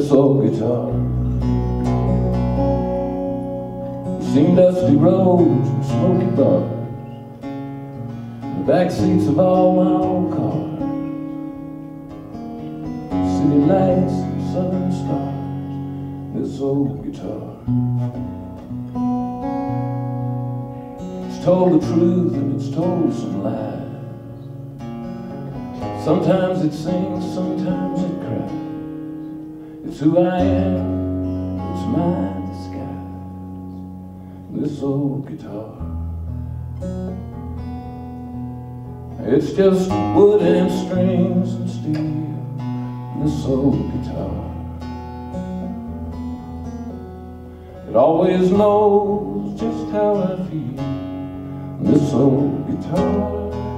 this old guitar. Seen dusty roads and smoky bars, the back seats of all my old cars, city lights and southern stars. This old guitar, it's told the truth and it's told some lies. Sometimes it sings, sometimes it cries. It's who I am, it's my disguise. This old guitar, it's just wood and strings and steel. This old guitar, it always knows just how I feel. This old guitar,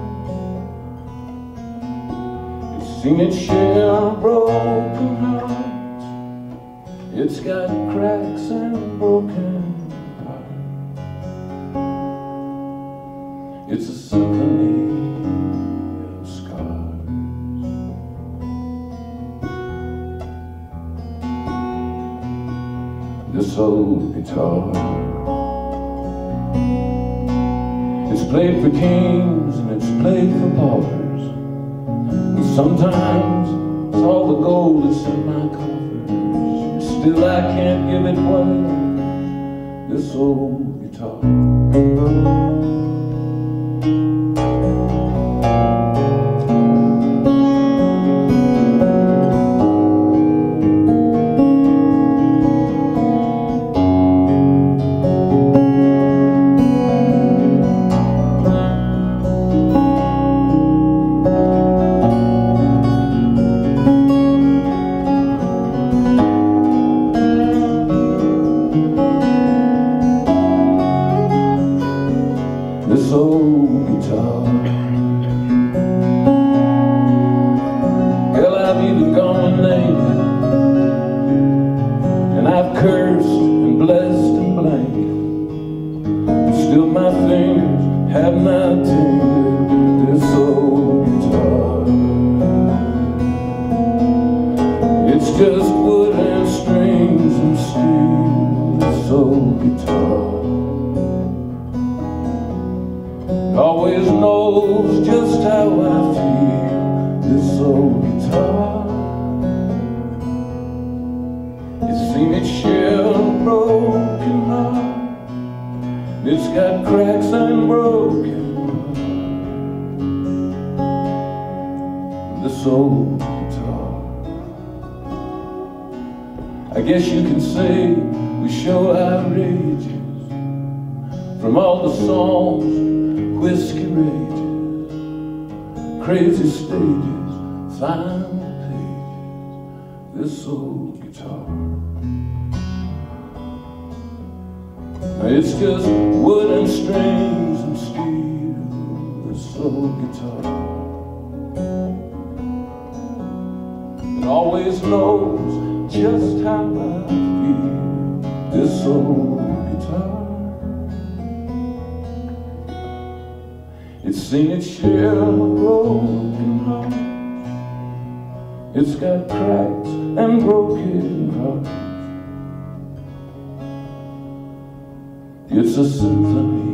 it's seen its share of broken hearts. It's got cracks and broken parts. It's a symphony of scars. This old guitar, it's played for kings and it's played for paupers. And sometimes it's all the gold that's in my coffers. Still I can't give it away. This old guitar, this old guitar. Girl, I've even gone and named it, and I've cursed and blessed and blamed. Still my fingers have not tamed this old guitar. It's just wood and strings and steel. This old guitar always knows just how I feel. This old guitar, it's seen its share of broken hearts. It's got cracks and broken hearts. This old guitar, I guess you can say we show outrageous from all the songs, whiskey rages, crazy stages, final pages. This old guitar, it's just wood and strings and steel. This old guitar, it always knows just how I feel. This old guitar, it's seen its share of broken hearts. It's got cracks and broken hearts. It's a symphony